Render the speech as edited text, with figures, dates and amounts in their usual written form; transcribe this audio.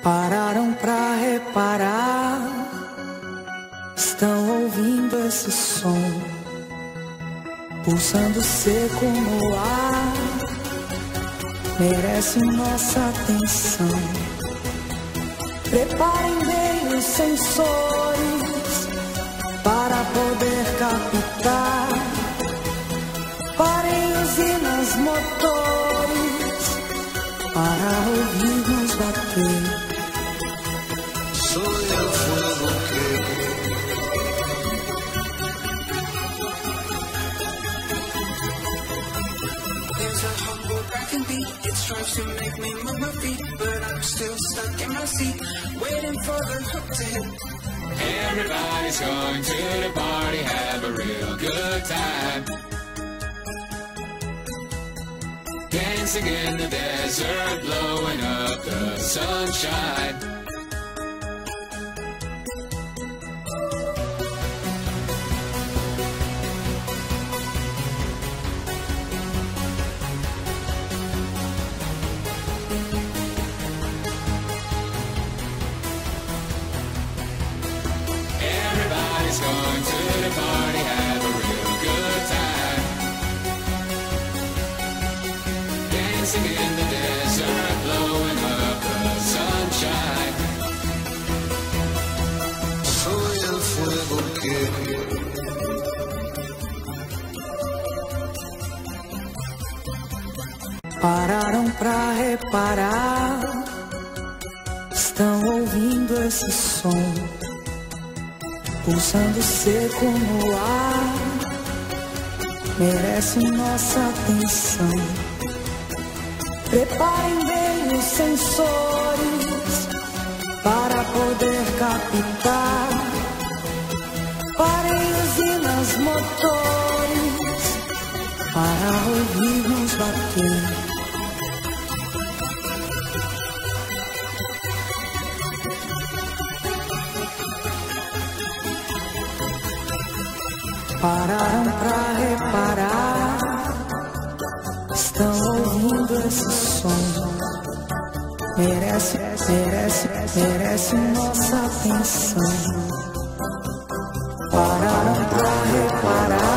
Pararam pra reparar, estão ouvindo esse som, pulsando seco no ar, merece nossa atenção. Preparem bem os sensores para poder captar. Parem usinas motores para ouvir-nos bater. Soy el fuego que there's a humble cracking beat. It strives to make me move my feet, but I'm still stuck in my seat, waiting for the hook to hit. Everybody's going to the party, have a real good time. Dancing in the desert, blowing up the sunshine. Everybody's going to the party, have a real good time. Dancing in the desert, blowing up the sunshine. soy el fuego que Pararam pra reparar, estão ouvindo esse som, pulsando seco no ar, merece nossa atenção. Preparem bem os sensores para poder captar. Parem usinas motores para ouvir-nos bater. Pararam pra reparar, estão ouvindo esse som, merece nossa atenção. Pararam pra reparar.